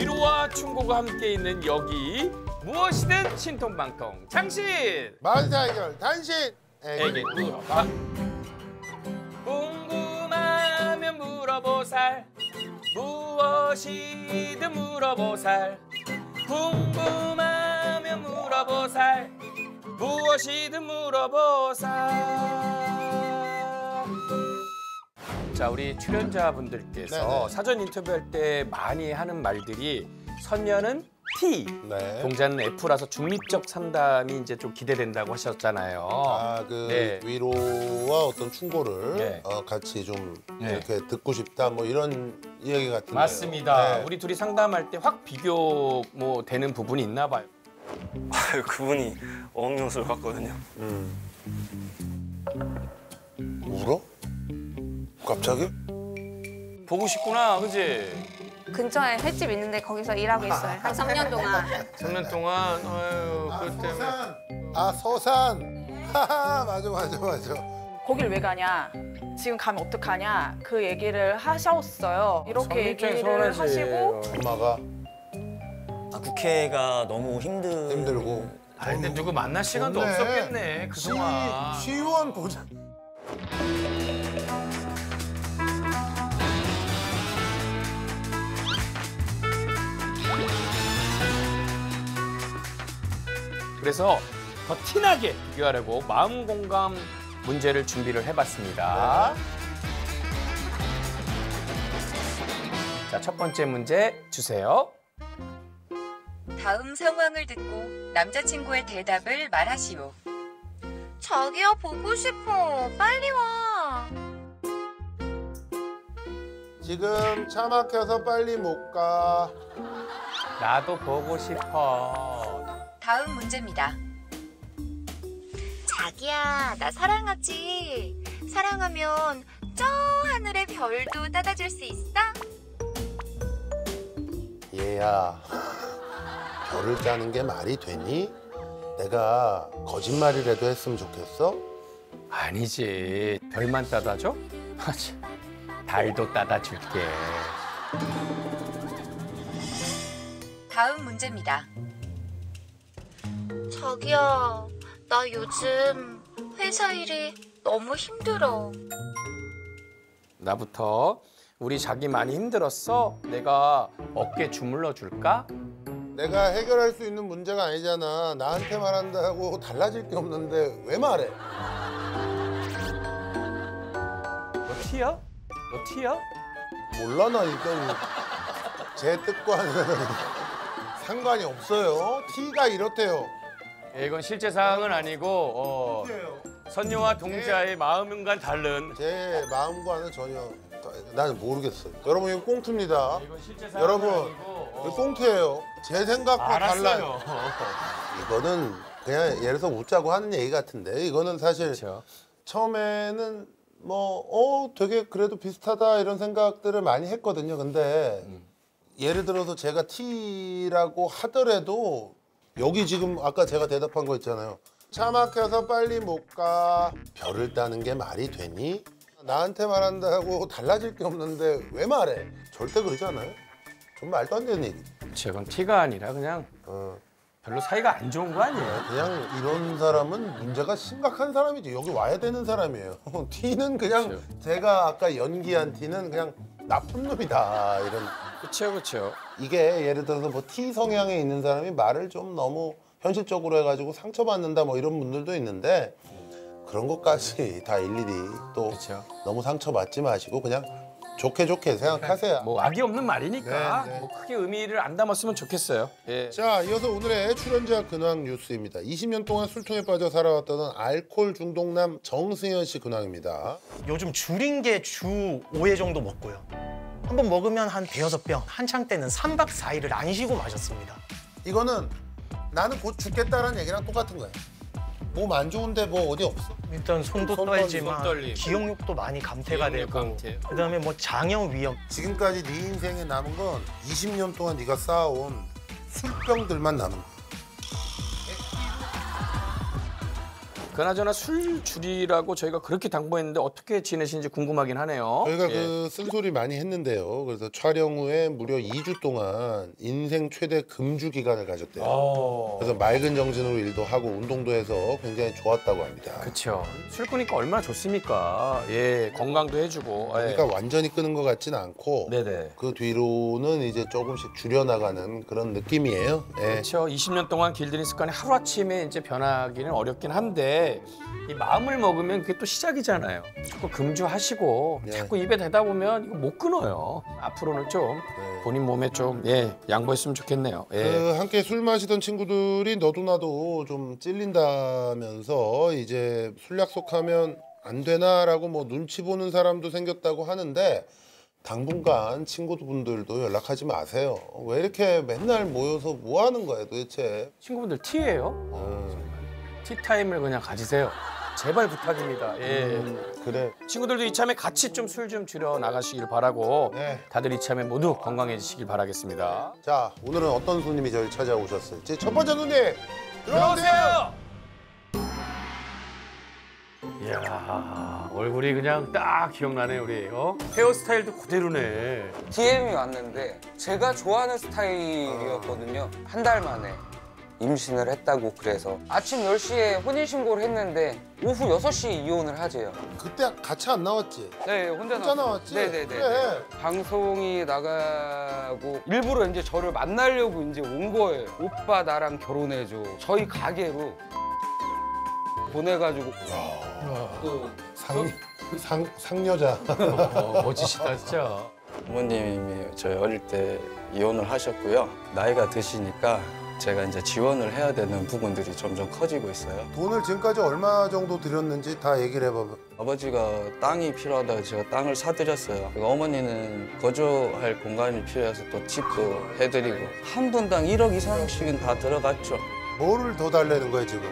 위로와 충고가 함께 있는 여기 무엇이든 신통방통 장신 만사 해결 단신에게 물어봐. 궁금하면 물어보살 무엇이든 물어보살 궁금하면 물어보살 무엇이든 물어보살. 자, 우리 출연자분들께서 네네. 사전 인터뷰할 때 많이 하는 말들이 선녀는 T, 네. 동자는 F라서 중립적 상담이 이제 좀 기대된다고 하셨잖아요. 아, 네. 위로와 어떤 충고를 네. 같이 좀 네. 이렇게 듣고 싶다 뭐 이런 이야기 같은데요. 맞습니다. 네. 우리 둘이 상담할 때 확 비교 뭐 되는 부분이 있나 봐요. 아유, 그분이 어학연수를 갔거든요. 울어? 갑자기? 보고 싶구나, 그지? 근처에 횟집 있는데 거기서 일하고 있어요. 한 3년 동안. 3년 동안, 아유, 그것 때문에. 서산. 하하, 맞아. 거길 왜 가냐? 지금 가면 어떡하냐? 그 얘기를 하셨어요. 이렇게 얘기를 하시고 엄마가 아, 국회가 너무 힘들고. 아, 근데 누구 만날 시간도 좋네. 없었겠네, 그동안. 시의원 보자. 그래서 더 티나게 비교하려고 마음 공감 문제를 준비를 해봤습니다. 자, 첫 번째 문제 주세요. 다음 상황을 듣고 남자친구의 대답을 말하시오. 자기야 보고 싶어. 빨리 와. 지금 차 막혀서 빨리 못 가. 나도 보고 싶어. 다음 문제입니다. 자기야 나 사랑하지. 사랑하면 저 하늘의 별도 따다 줄 수 있어? 얘야, 별을 따는 게 말이 되니? 내가 거짓말이라도 했으면 좋겠어? 아니지. 별만 따다 줘? 달도 따다 줄게. 다음 문제입니다. 자기야 나 요즘 회사 일이 너무 힘들어. 나부터 우리 자기 많이 힘들었어? 내가 어깨 주물러 줄까? 내가 해결할 수 있는 문제가 아니잖아. 나한테 말한다고 달라질 게 없는데 왜 말해? 너 티야? 너 티야? 몰라, 나 일단 제 뜻과는 상관이 없어요. T가 이렇대요. 이건 실제 상황은 아니고 선녀와 동자의 마음과 다른. 제 마음과는 전혀 나는 모르겠어요. 여러분 이거 꽁트입니다. 이건 실제 상황은 여러분 아니고. 이거 꽁트예요. 제 생각과 달라요. 알았어요. 이거는 그냥 예를 들어서 웃자고 하는 얘기 같은데 이거는 사실 그렇죠. 처음에는 뭐 되게 그래도 비슷하다 이런 생각들을 많이 했거든요. 근데 예를 들어서 제가 T라고 하더라도 여기 지금 아까 제가 대답한 거 있잖아요. 차 막혀서 빨리 못 가. 별을 따는 게 말이 되니? 나한테 말한다고 달라질 게 없는데 왜 말해? 절대 그러지 않아요? 좀 말도 안 되는 얘기. 저건 티가 아니라 그냥 별로 사이가 안 좋은 거 아니에요? 그냥 이런 사람은 문제가 심각한 사람이지. 여기 와야 되는 사람이에요. T는 그냥 그렇죠. 제가 아까 연기한 T는 그냥 나쁜 놈이다 이런. 그렇죠. 이게 예를 들어서 뭐 T 성향에 있는 사람이 말을 좀 너무 현실적으로 해가지고 상처받는다 뭐 이런 분들도 있는데 그런 것까지 다 일일이 또 그렇죠. 너무 상처받지 마시고 그냥 좋게 생각하세요. 뭐 악이 없는 말이니까 네. 뭐 크게 의미를 안 담았으면 좋겠어요. 예. 자, 이어서 오늘의 출연자 근황 뉴스입니다. 20년 동안 술통에 빠져 살아왔던 알코올 중독남 정승현 씨 근황입니다. 요즘 줄인 게 주 5회 정도 먹고요. 한번 먹으면 한 대여섯 병, 한창 때는 3박 4일을 안 쉬고 마셨습니다. 이거는 나는 곧 죽겠다라는 얘기랑 똑같은 거예요. 몸 안 좋은데 뭐 어디 없어? 일단 손도 손 떨지만 떨림. 기억력도 많이 감퇴가 기억력 되고 감퇴. 그다음에 뭐 장염 위험. 지금까지 네 인생에 남은 건 20년 동안 네가 쌓아온 술병들만 남은 거야. 그나저나 술 줄이라고 저희가 그렇게 당부했는데 어떻게 지내시는지 궁금하긴 하네요. 저희가 예. 그 쓴소리 많이 했는데요. 그래서 촬영 후에 무려 2주 동안 인생 최대 금주 기간을 가졌대요. 그래서 맑은 정신으로 일도 하고 운동도 해서 굉장히 좋았다고 합니다. 그렇죠. 술 끊으니까 얼마나 좋습니까? 예, 건강도 해주고. 예. 그러니까 완전히 끊은 것 같지는 않고 네네. 그 뒤로는 이제 조금씩 줄여나가는 그런 느낌이에요. 예. 그렇죠. 20년 동안 길들인 습관이 하루아침에 이제 변하기는 어렵긴 한데 이 마음을 먹으면 그게 또 시작이잖아요. 자꾸 금주하시고 네. 자꾸 입에 대다 보면 이거 못 끊어요. 앞으로는 좀 본인 몸에 좀 양보했으면 좋겠네요. 예. 그 함께 술 마시던 친구들이 너도 나도 좀 찔린다면서 이제 술 약속하면 안 되나라고 뭐 눈치 보는 사람도 생겼다고 하는데 당분간 친구분들도 연락하지 마세요. 왜 이렇게 맨날 모여서 뭐 하는 거예요 도대체? 친구분들 티예요? 티타임을 그냥 가지세요. 제발 부탁입니다. 예. 그래. 친구들도 이참에 같이 좀 술 좀 줄여 나가시길 바라고 네. 다들 이참에 모두 건강해지시길 바라겠습니다. 자 오늘은 어떤 손님이 저를 찾아오셨을지 첫 번째 손님 들어오세요. 이야 얼굴이 그냥 딱 기억나네 우리. 헤어스타일도 그대로네. DM이 왔는데 제가 좋아하는 스타일이었거든요. 한 달 만에 임신을 했다고 그래서 아침 10시에 혼인신고를 했는데 오후 6시에 이혼을 하재요. 그때 같이 안 나왔지? 네, 혼자 나왔지? 네네네. 그래. 방송이 나가고 일부러 이제 저를 만나려고 이제 온 거예요. 오빠 나랑 결혼해줘. 저희 가게로 보내가지고 또 상여자. 멋지시다 진짜. 부모님이 저희 어릴 때 이혼을 하셨고요. 나이가 드시니까 제가 이제 지원을 해야 되는 부분들이 점점 커지고 있어요. 돈을 지금까지 얼마 정도 들였는지 다 얘기를 해봐봐. 아버지가 땅이 필요하다고 제가 땅을 사드렸어요. 그리고 어머니는 거주할 공간이 필요해서 또 집도 해드리고 한 분당 1억 이상씩은 다 들어갔죠. 뭐를 더 달라는 거야 지금?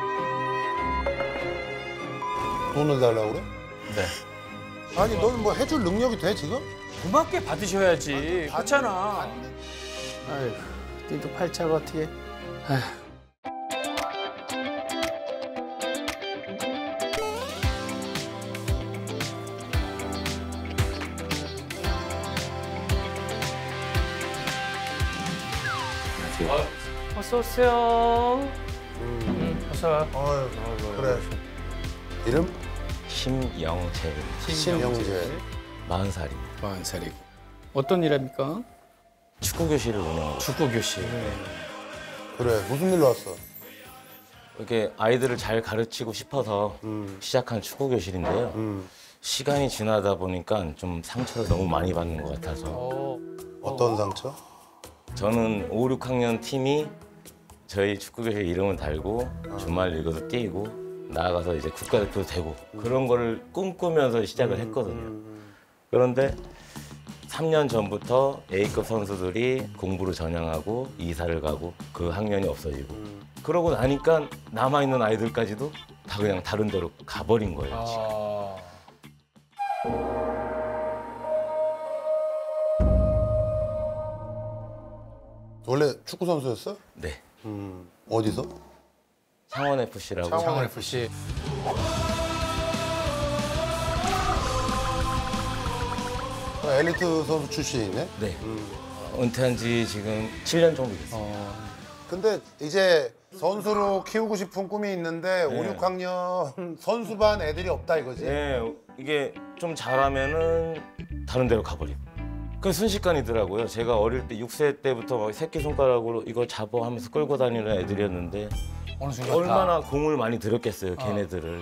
돈을 달라고 그래? 네. 아니 너는 뭐 해줄 능력이 돼 지금? 고맙게 받으셔야지. 그렇잖아. 아이고, 니도 팔자가 어떻게. 어서 오세요. 어서 와. 어휴, 그래. 이름? 심영재입니다. 신영재. 40살입니다. 40살이고. 어떤 일 합니까? 축구 교실을 운영하고 축구 교실. 그래 무슨 일로 왔어? 이렇게 아이들을 잘 가르치고 싶어서 시작한 축구 교실인데요. 시간이 지나다 보니까 좀 상처를 너무 많이 받는 것 같아서 어떤 상처? 저는 5, 6학년 팀이 저희 축구 교실 이름을 달고 주말 리그도 뛰고 나아가서 이제 국가대표도 되고 그런 거를 꿈꾸면서 시작을 했거든요. 그런데 3년 전부터 A급 선수들이 공부를 전향하고 이사를 가고 그 학년이 없어지고 그러고 나니까 남아있는 아이들까지도 다 그냥 다른 데로 가버린 거예요. 지금. 원래 축구 선수였어? 네. 어디서? 창원FC라고 창원FC. 엘리트 선수 출신이네. 네. 은퇴한 지 지금 7년 정도 됐어요. 근데 이제 선수로 키우고 싶은 꿈이 있는데 네. 5, 6학년 선수반 애들이 없다 이거지. 네, 이게 좀 잘하면은 다른 데로 가버리고. 그 순식간이더라고요. 제가 어릴 때 6세 때부터 막 새끼손가락으로 이걸 잡아 하면서 끌고 다니는 애들이었는데 어느 순간 얼마나 공을 많이 들였겠어요, 걔네들을.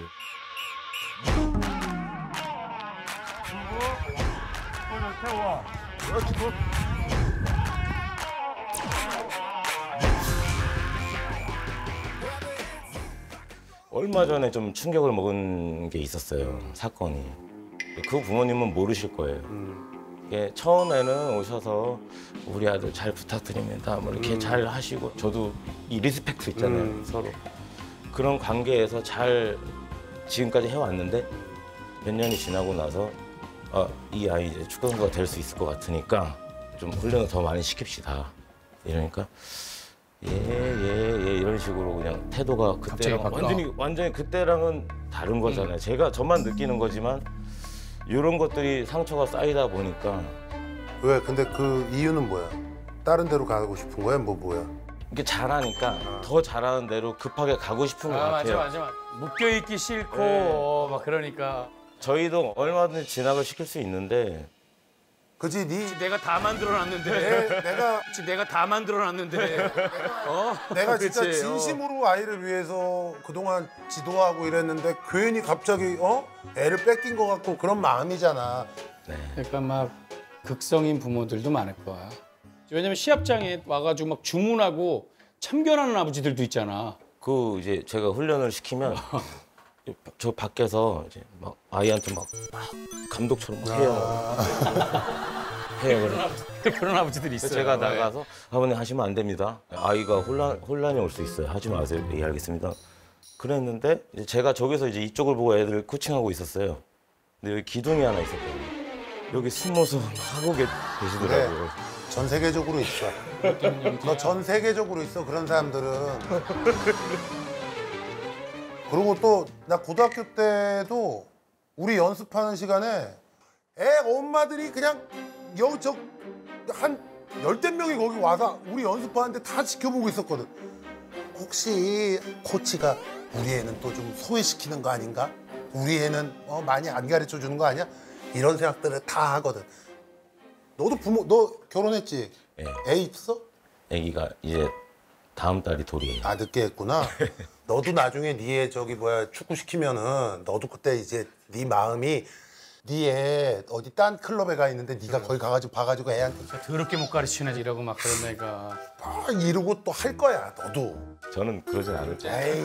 얼마 전에 좀 충격을 먹은 게 있었어요, 사건이. 그 부모님은 모르실 거예요. 이게 처음에는 오셔서 우리 아들 잘 부탁드립니다. 뭐 이렇게 잘 하시고 저도 이 리스펙트 있잖아요, 서로. 그런 관계에서 잘 지금까지 해왔는데 몇 년이 지나고 나서 이 아이 이제 축구 선수가 될 수 있을 것 같으니까 좀 훈련을 더 많이 시킵시다. 이러니까 예 이런 식으로 그냥 태도가 그때랑 바뀌어. 완전히 그때랑은 다른 거잖아요. 제가 저만 느끼는 거지만 이런 것들이 상처가 쌓이다 보니까 왜? 근데 그 이유는 뭐야? 다른 데로 가고 싶은 거야? 뭐야? 이게 잘하니까 더 잘하는 대로 급하게 가고 싶은 것 같아요. 맞아. 묶여있기 싫고 네. 막 그러니까. 저희도 얼마든지 진학을 시킬 수 있는데 그지? 내가 다 만들어놨는데. 내가 다 만들어놨는데. 내가 진짜 그치, 진심으로 아이를 위해서 그동안 지도하고 이랬는데 괜히 갑자기 애를 뺏긴 것 같고 그런 마음이잖아. 그러니까 막 극성인 부모들도 많을 거야. 왜냐면 시합장에 와가지고 막 주문하고 참견하는 아버지들도 있잖아. 그 이제 제가 훈련을 시키면 저 밖에서 이제 막 아이한테 막 감독처럼 막 해요. 해요. 그런 아버지들이 있어요. 제가 나가서 아버님 하시면 안 됩니다. 아이가 혼란이 올 수 있어요. 하지 마세요. 예, 알겠습니다. 그랬는데 이제 제가 저기서 이제 이쪽을 보고 애들 코칭하고 있었어요. 근데 여기 기둥이 하나 있었거든요. 여기 숨어서 하고 계시더라고요. 전 세계적으로 있어. 너 전 세계적으로 있어 그런 사람들은. 그리고 또 나 고등학교 때도 우리 연습하는 시간에 애 엄마들이 그냥 한 10대 명이 거기 와서 우리 연습하는데 다 지켜보고 있었거든. 혹시 코치가 우리 애는 또 좀 소외시키는 거 아닌가? 우리 애는 많이 안 가르쳐 주는 거 아니야? 이런 생각들을 다 하거든. 너도 너 결혼했지? 예. 애 있어? 아기가 이제 다음 달이 돌이에요. 아 늦게 했구나. 너도 나중에 네 애 축구 시키면은 너도 그때 이제 네 마음이 네 애 어디 딴 클럽에 가 있는데 네가 거기 가가지고 봐가지고 애한테 더럽게 못 가르치네 이러고 막 그런 애가. 이러고 또 할 거야 너도. 저는 그러진 않을죠. 에이.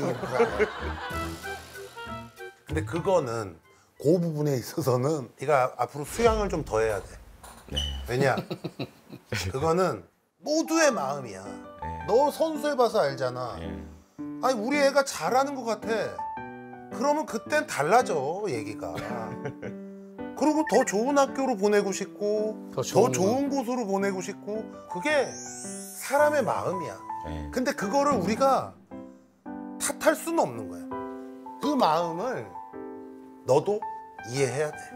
근데 그거는 그 부분에 있어서는 네가 앞으로 수양을 좀 더 해야 돼. 네. 왜냐? 그거는 모두의 마음이야. 네. 너 선수해봐서 알잖아. 예. 아니 우리 애가 잘하는 것 같아. 그러면 그땐 달라져 얘기가. 그리고 더 좋은 학교로 보내고 싶고 더 좋은 곳으로 보내고 싶고 그게 사람의 마음이야. 예. 근데 그거를 우리가 탓할 수는 없는 거야. 그 마음을 너도 이해해야 돼.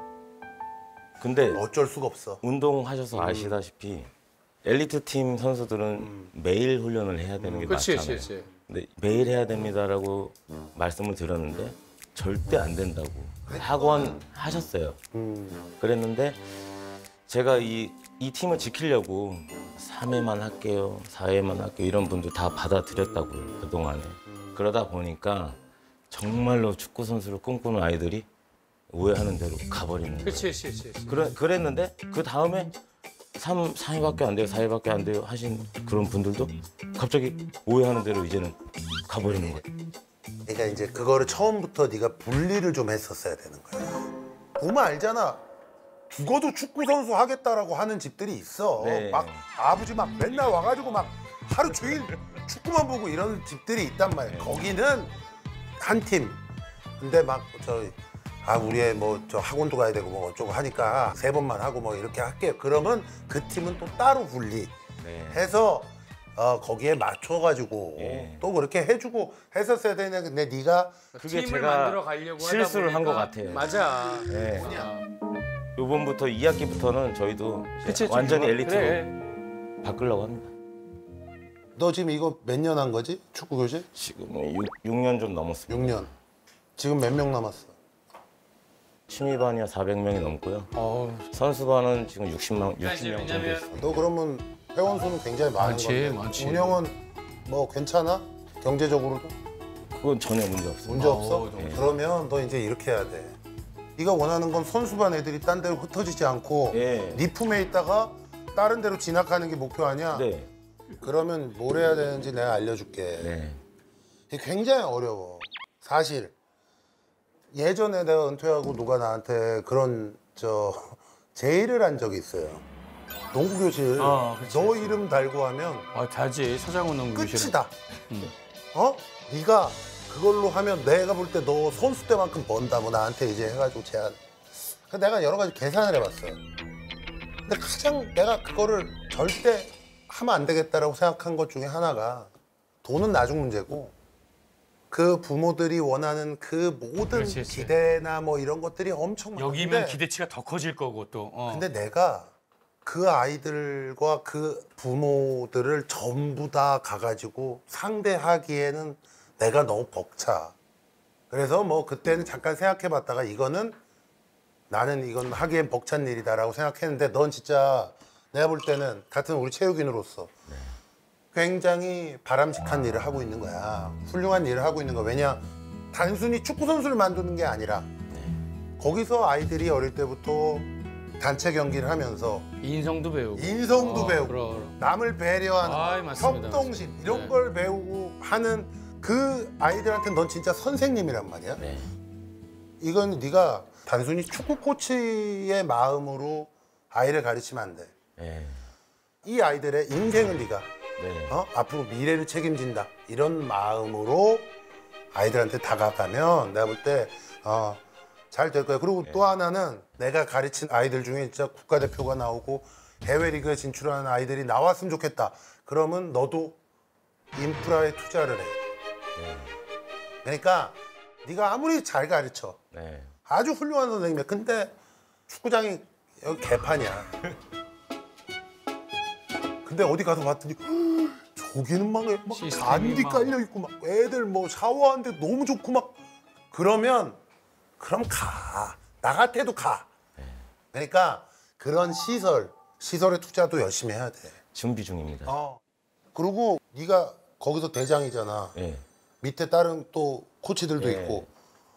근데 어쩔 수가 없어. 운동하셔서 아시다시피 엘리트 팀 선수들은 매일 훈련을 해야 되는 게 맞잖아요. 그렇지. 근데 매일 해야 됩니다라고 말씀을 드렸는데 절대 안 된다고 학원 하셨어요. 그랬는데 제가 이 팀을 지키려고 3회만 할게요, 4회만 할게요 이런 분들 다 받아들였다고요 그동안에. 그러다 보니까 정말로 축구 선수를 꿈꾸는 아이들이 오해하는 대로 가버리는 거예요. 그렇지. 그랬는데 그 다음에 4회밖에 안 돼요, 4회밖에 안 돼요 하신 그런 분들도 갑자기 오해하는 대로 이제는 가버리는 거예요. 그러니까 이제 그거를 처음부터 네가 분리를 좀 했었어야 되는 거야. 보면 알잖아. 죽어도 축구 선수 하겠다라고 하는 집들이 있어. 네. 막 아버지 막 맨날 와가지고 막 하루 종일 축구만 보고 이런 집들이 있단 말이야. 거기는 한 팀. 근데 막 우리 애 저 학원도 가야 되고 뭐 어쩌고 하니까 3번만 하고 뭐 이렇게 할게요. 그러면 그 팀은 또 따로 분리해서 거기에 맞춰가지고 또 그렇게 해주고 했었어야 되는데 근데 네가 그게 팀을 제가 만들어 가려고 실수를 한 것 같아요. 맞아. 네. 요번부터 2학기부터는 저희도 그치, 완전히 엘리트로 그래. 바꾸려고 합니다. 너 지금 이거 몇 년 한 거지? 축구 교실? 지금 6년 좀 넘었습니다. 6년. 지금 몇 명 남았어? 취미반이야 400명이 넘고요. 선수반은 지금 60명 정도 있습니다. 너 그러면 회원 수는 굉장히 많은 건데 많지. 운영은 뭐 괜찮아? 경제적으로도? 그건 전혀 문제 없어요. 문제 없어? 네. 그러면 너 이제 이렇게 해야 돼. 네가 원하는 건 선수반 애들이 딴 데로 흩어지지 않고 예. 네 품에 있다가 다른 데로 진학하는 게 목표 아니야? 네. 그러면 뭘 해야 되는지 내가 알려줄게. 네. 이게 굉장히 어려워. 사실 예전에 내가 은퇴하고 누가 나한테 그런 제의를 한 적이 있어요. 농구 교실 너 이름 달고 하면 다지 사장은 농구 교실은. 끝이다. 네가 그걸로 하면 내가 볼 때 너 선수 때만큼 번다. 뭐 나한테 이제 해가지고 제안. 그래서 내가 여러 가지 계산을 해봤어요. 근데 가장 내가 그거를 절대 하면 안 되겠다라고 생각한 것 중에 하나가 돈은 나중 문제고 그 부모들이 원하는 그 모든 그렇지. 기대나 뭐 이런 것들이 엄청 많은데 여기면 기대치가 더 커질 거고 또. 근데 내가 그 아이들과 그 부모들을 전부 다 가가지고 상대하기에는 내가 너무 벅차. 그래서 뭐 그때는 잠깐 생각해봤다가 나는 이건 하기엔 벅찬 일이다라고 생각했는데 넌 진짜 내가 볼 때는 같은 우리 체육인으로서 굉장히 바람직한 일을 하고 있는 거야. 훌륭한 일을 하고 있는 거야. 왜냐? 단순히 축구 선수를 만드는 게 아니라 거기서 아이들이 어릴 때부터 단체 경기를 하면서 인성도 배우고. 배우고 그럼. 남을 배려하는 아이, 맞습니다. 협동심 이런 네. 걸 배우고 하는 그 아이들한테 넌 진짜 선생님이란 말이야. 네. 이건 네가 단순히 축구 코치의 마음으로 아이를 가르치면 안 돼. 네. 이 아이들의 인생을 네가 네. 앞으로 미래를 책임진다 이런 마음으로 아이들한테 다가가면 내가 볼 때 잘 될 거야. 그리고 또 하나는 내가 가르친 아이들 중에 진짜 국가대표가 나오고 해외 리그에 진출하는 아이들이 나왔으면 좋겠다. 그러면 너도 인프라에 투자를 해. 그러니까 네가 아무리 잘 가르쳐 네. 아주 훌륭한 선생님이야. 근데 축구장이 여기 개판이야. 근데 어디 가서 봤더니 저기는 막 시스템이 간디 막. 깔려 있고 막 애들 뭐 샤워하는데 너무 좋고 막 그럼 가. 나 같아도 가. 그러니까 그런 시설에 투자도 열심히 해야 돼. 준비 중입니다. 그리고 네가 거기서 대장이잖아. 네. 밑에 다른 또 코치들도 네. 있고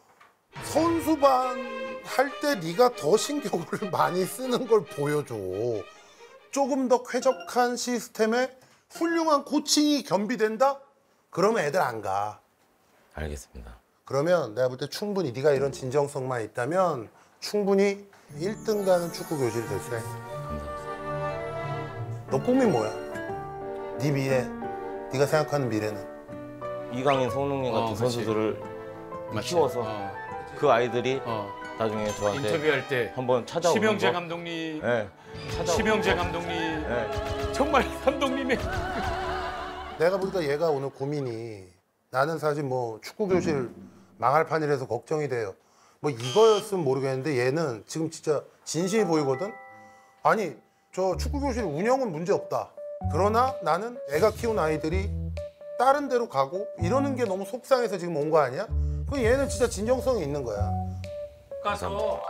선수반 할 때 네가 더 신경을 많이 쓰는 걸 보여줘. 조금 더 쾌적한 시스템에 훌륭한 코칭이 겸비된다? 그러면 애들 안 가. 알겠습니다. 그러면 내가 볼 때 충분히 네가 이런 진정성만 있다면 충분히 1등 가는 축구 교실이 될 수 있어. 감사합니다. 너 꿈이 뭐야? 네 미래, 네가 생각하는 미래는? 이강인, 손흥민 같은 그렇지. 선수들을 맞지? 키워서 그 아이들이 나중에 저한테 인터뷰할 때 한번 찾아오는 심영재 거. 감독님, 네. 심영재 감독님 네. 정말 감독님의 내가 보니까 얘가 오늘 고민이 나는 사실 뭐 축구 교실 망할 판이라서 걱정이 돼요. 뭐 이거였으면 모르겠는데 얘는 지금 진짜 진심이 보이거든. 아니 저 축구 교실 운영은 문제 없다. 그러나 나는 애가 키운 아이들이 다른 데로 가고 이러는 게 너무 속상해서 지금 온 거 아니야? 그 얘는 진짜 진정성이 있는 거야. 가서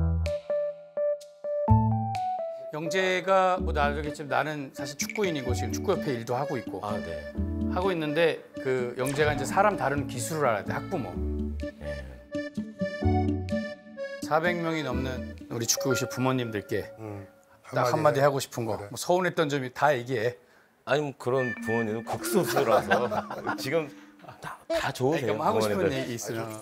영재가 뭐 나겠지만 나는 사실 축구인이고 지금 축구협회 일도 하고 있고 네. 하고 있는데 그 영재가 이제 사람 다루는 기술을 알아야 돼. 학부모. 네. 400명이 넘는 우리 축구교실 부모님들께 딱 한마디 한마디 해. 하고 싶은 거. 그래. 뭐 서운했던 점이 다 얘기해. 아니 뭐 그런 부모님은 극소수라서 지금 다 좋으세요. 그러니까 뭐 하고 싶은 부모님들. 얘기 있으면.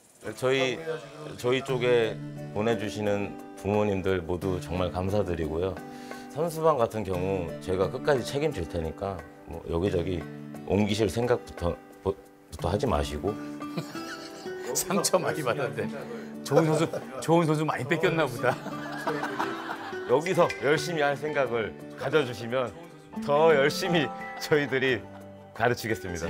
저희 쪽에 보내주시는 부모님들 모두 정말 감사드리고요. 선수반 같은 경우 제가 끝까지 책임질 테니까 뭐 여기저기 옮기실 생각부터 하지 마시고 상처 많이 받았는데 좋은 선수 많이 뺏겼나 보다. 여기서 열심히 할 생각을 가져주시면 더 열심히 저희들이 가르치겠습니다.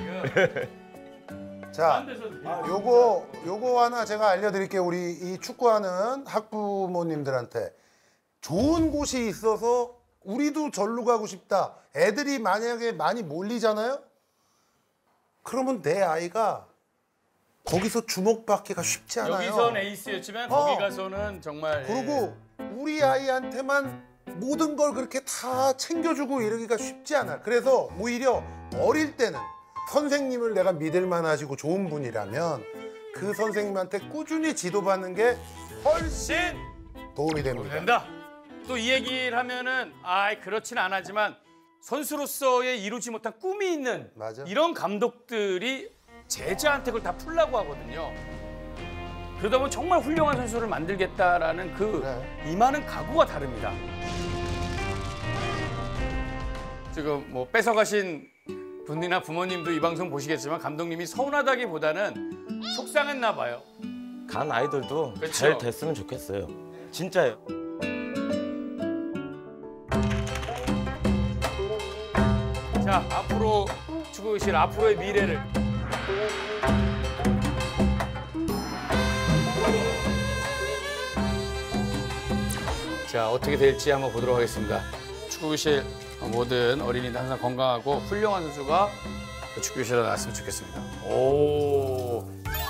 자, 요거 하나 제가 알려드릴게요. 우리 이 축구하는 학부모님들한테 좋은 곳이 있어서 우리도 절로 가고 싶다. 애들이 만약에 많이 몰리잖아요. 그러면 내 아이가 거기서 주목받기가 쉽지 않아요. 여기선 에이스였지만 거기 가서는 정말. 그리고 우리 아이한테만 모든 걸 그렇게 다 챙겨주고 이러기가 쉽지 않아. 그래서 오히려 어릴 때는 선생님을 내가 믿을 만하시고 좋은 분이라면 그 선생님한테 꾸준히 지도받는 게 훨씬 도움이 됩니다. 된다. 또 이 얘기를 하면은 그렇진 않았지만 선수로서의 이루지 못한 꿈이 있는 맞아. 이런 감독들이 제자한테 그걸 다 풀라고 하거든요. 그러다 보면 정말 훌륭한 선수를 만들겠다라는 이 많은 각오가 다릅니다. 지금 뭐 뺏어가신 분이나 부모님도 이 방송 보시겠지만 감독님이 서운하다기보다는 속상했나 봐요. 간 아이들도 그쵸? 잘 됐으면 좋겠어요. 진짜요. 자, 앞으로 축구교실 앞으로의 미래를. 자, 어떻게 될지 한번 보도록 하겠습니다. 축구교실 모든 어린이들 항상 건강하고 훌륭한 선수가 축구교실에 나왔으면 좋겠습니다. 오.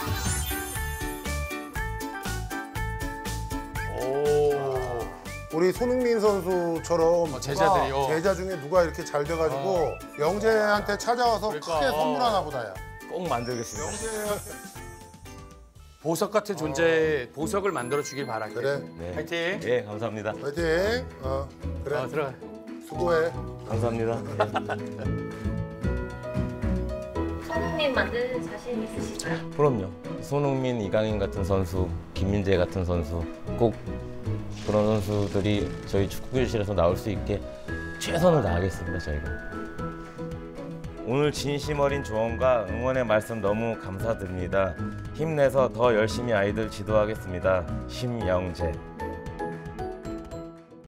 우리 손흥민 선수처럼 제자들이, 누가, 제자 중에 누가 이렇게 잘 돼가지고 영재한테 찾아와서 그러니까, 크게 선물하나 보다야. 꼭 만들겠습니다. 영재한테. 보석 같은 존재의 보석을 만들어 주길 바랄게요. 그래. 네. 파이팅. 예, 감사합니다. 화이팅. 그래. 들어가. 수고해. 감사합니다. 손흥민 만드는 자신 있으실까요? 그럼요. 손흥민, 이강인 같은 선수, 김민재 같은 선수 꼭 그런 선수들이 저희 축구교실에서 나올 수 있게 최선을 다하겠습니다. 저희가. 오늘 진심 어린 조언과 응원의 말씀 너무 감사드립니다. 힘내서 더 열심히 아이들 지도하겠습니다. 심영재.